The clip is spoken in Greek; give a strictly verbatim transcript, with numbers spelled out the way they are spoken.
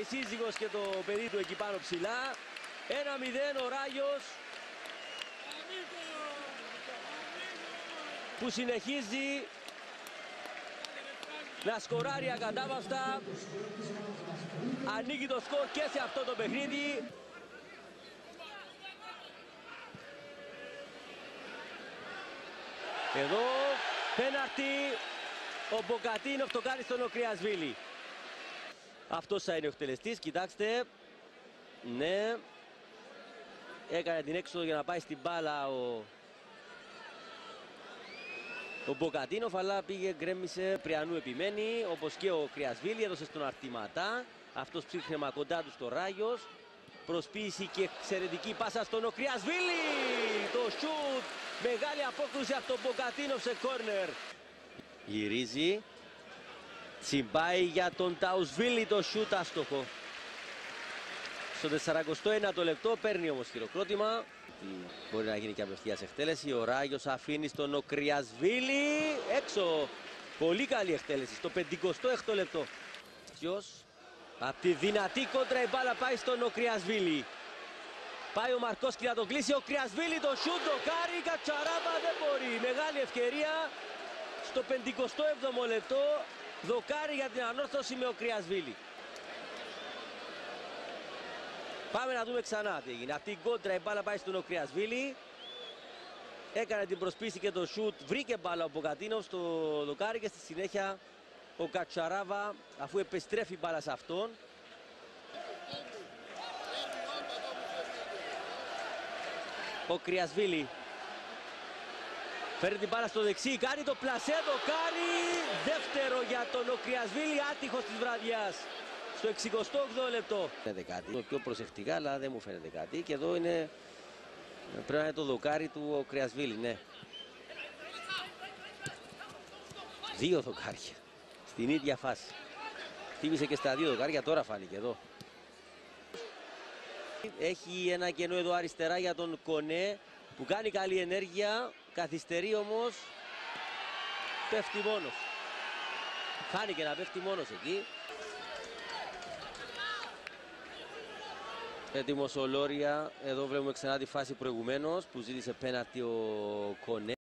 σύζυγος και το παιδί του εκεί πάνω ψηλά. ένα μηδέν ο Ράγιος που συνεχίζει να σκοράρει ακατάβαστα. Ανοίγει το σκορ και σε αυτό το παιχνίδι. Εδώ πέναρτη, ο Μποκατίνοφ το κάνει στον Οκριασβίλη. Αυτός θα είναι ο εκτελεστής, κοιτάξτε. Ναι. Έκανε την έξοδο για να πάει στην μπάλα ο, ο Μποκατίνοφ, αλλά πήγε, γκρέμισε, Πριανού επιμένει, όπως και ο Κρυασβίλη, έδωσε στον Αρτηματά. Αυτός ψύχρεμα κοντά του στο Ράγιος. Προσποίηση και εξαιρετική πάσα στον Οκριασβίλη. Το σουτ, μεγάλη απόκρουση από τον Μποκατίνοφ σε κόρνερ. Γυρίζει. Τσιμπάει για τον Ταουσβίλη το σουτ, άστοχο. Στο τεσσαρακοστό ένατο λεπτό παίρνει όμως χειροκρότημα. Μπορεί να γίνει και απευθείας εκτέλεση. Ο Ράγιος αφήνει στον Οκριασβίλη έξω. Πολύ καλή εκτέλεση στο πενηκοστό έκτο λεπτό. Απ' τη δυνατή κόντρα η μπάλα πάει στον Οκριασβίλη. Πάει ο Μαρκόσκι να τον κλείσει. Ο Κρυασβίλη το σουτ, δοκάρι, Κατσαράβα δεν μπορεί. Μεγάλη ευκαιρία στο πενηκοστό έβδομο λεπτό. Δοκάρι για την ανόρθωση με ο Κρυασβίλη. Πάμε να δούμε ξανά τι έγινε. Αυτή η κόντρα η μπάλα πάει στον Οκριασβίλη. Έκανε την προσπίση και το σουτ. Βρήκε μπάλα ο Μποκατίνοφ στο δοκάρι και στη συνέχεια ο Κατσαράβα, αφού επιστρέφει μπάλα σε αυτόν. Ο Κρυασβίλη φέρνει την μπάλα στο δεξί, κάνει το πλασέ, δοκάρι. Δεύτερο για τον Οκριασβίλη, άτυχος της βραδιάς. Στο εξηκοστό όγδοο λεπτό. Φαίνεται κάτι. Το πιο προσεκτικά, αλλά δεν μου φαίνεται κάτι. Και εδώ είναι. Πρέπει να είναι το δοκάρι του ο Κρυασβίλη, ναι. Δύο δοκάρια. Στην ίδια φάση. Χτύπησε και στα δύο δοκάρια, τώρα φάνηκε εδώ. Έχει ένα κενό εδώ αριστερά για τον Κονέ που κάνει καλή ενέργεια. Καθυστερεί όμως. Πέφτει μόνος. Φάνηκε να πέφτει μόνος εκεί. Έτοιμος ο Λόρια. Εδώ βλέπουμε ξανά τη φάση προηγουμένως που ζήτησε πέναλτι ο Κονέ.